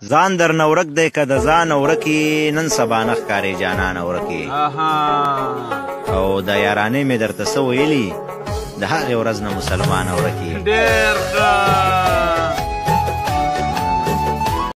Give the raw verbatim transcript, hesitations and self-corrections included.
ځان در نه ورک دی که د ځان ورکې نن سبا نه ښکارې جانان ورکې او د یارانې مې درته څه ویلي د هغې ورځ نه مسلمان ورکې